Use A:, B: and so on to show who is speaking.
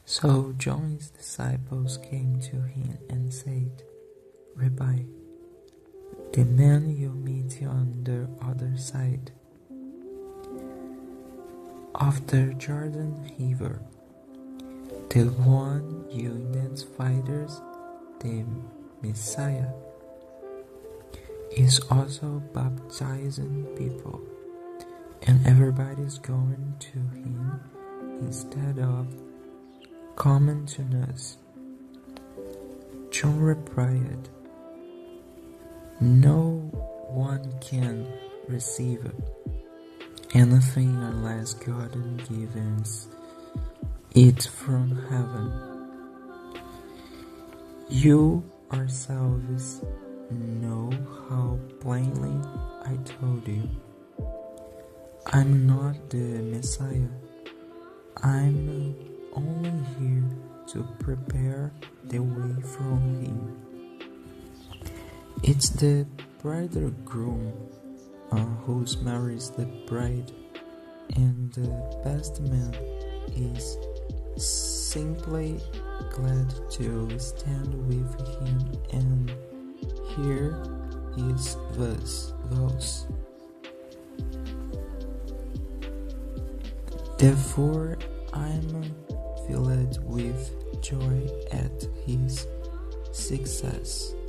A: So John's disciples came to him and said, Rabbi, the man you meet on the other side of the Jordan River, the one you identified as the Messiah, is also baptizing people, and everybody's going to him instead of coming to us. John replied, No one can receive anything unless God gives it from heaven. You ourselves know how plainly I told you. I'm not the Messiah. I'm only here to prepare the way for him. It's the bridegroom who marries the bride, and the best man is simply glad to stand with him and hear his voice. Therefore, I'm filled with joy at his success.